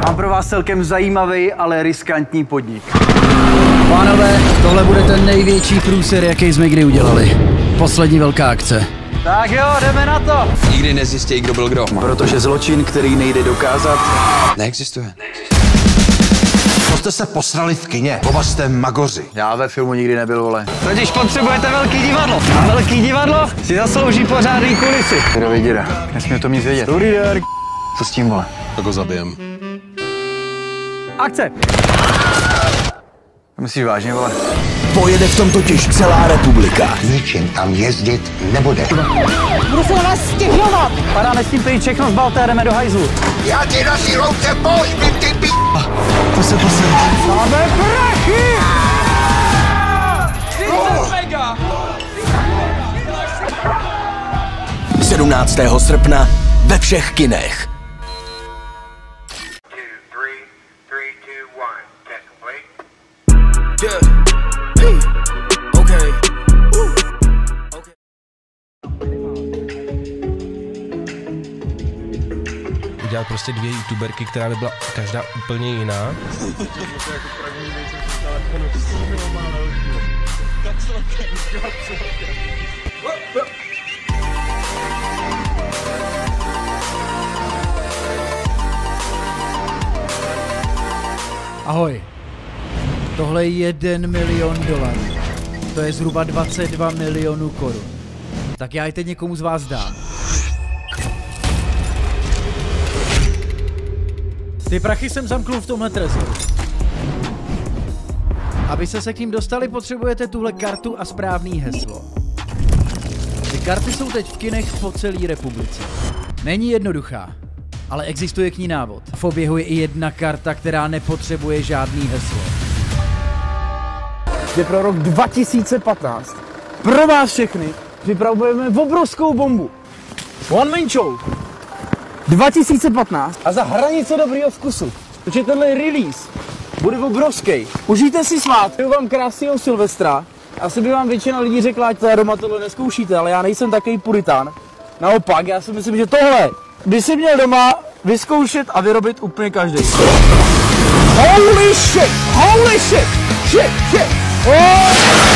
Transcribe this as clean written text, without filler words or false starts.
Mám pro vás celkem zajímavý, ale riskantní podnik. Pánové, tohle bude ten největší průser, jaký jsme kdy udělali. Poslední velká akce. Tak jo, jdeme na to! Nikdy nezjistí, kdo byl kdo. Protože zločin, který nejde dokázat, Neexistuje. To jste se posrali v kině. Oba jste magoři. já ve filmu nikdy nebyl, vole. Totiž potřebujete velký divadlo. A velký divadlo si zaslouží pořádný kulisy. Kdo vyděra? Nesmí to mít vědět. Dobrý den. Co s tím, vole? Tak ho zabijem. Akce! To myslíš vážně, vole? Pojede v tom totiž celá republika. Ničím tam jezdit nebude. Budu se na vás stěžovat! Padáme s tím prý všechno, zbalte a jdeme do hajzlu. Já ti na sílouce pohřbím, ty p***. Máme prachy! 17. srpna ve všech kinech. 2, 3, 2, 1, test complete. Udělat prostě 2 youtuberky, která by byla každá úplně jiná. Ahoj. Tohle je $1 milion. To je zhruba 22 milionů korun. Tak já je teď někomu z vás dám. Ty prachy jsem zamknul v tomhle trezoru. Aby se k ním dostali, potřebujete tuhle kartu a správný heslo. Ty karty jsou teď v kinech po celé republice. Není jednoduchá, ale existuje k ní návod. V oběhu je i jedna karta, která nepotřebuje žádný heslo. Je pro rok 2015. Pro vás všechny připravujeme obrovskou bombu. One Man Show 2015 a za hranice dobrýho vkusu. Protože tenhle release bude obrovský. Užijte si svátky, vám krásného Silvestra. Asi by vám většina lidí řekla, ať to doma tohle neskoušíte, ale já nejsem takový puritán. Naopak, já si myslím, že tohle by si měl doma vyzkoušet a vyrobit úplně každý. Holy shit! Holy shit! Shit! Shit! Oh!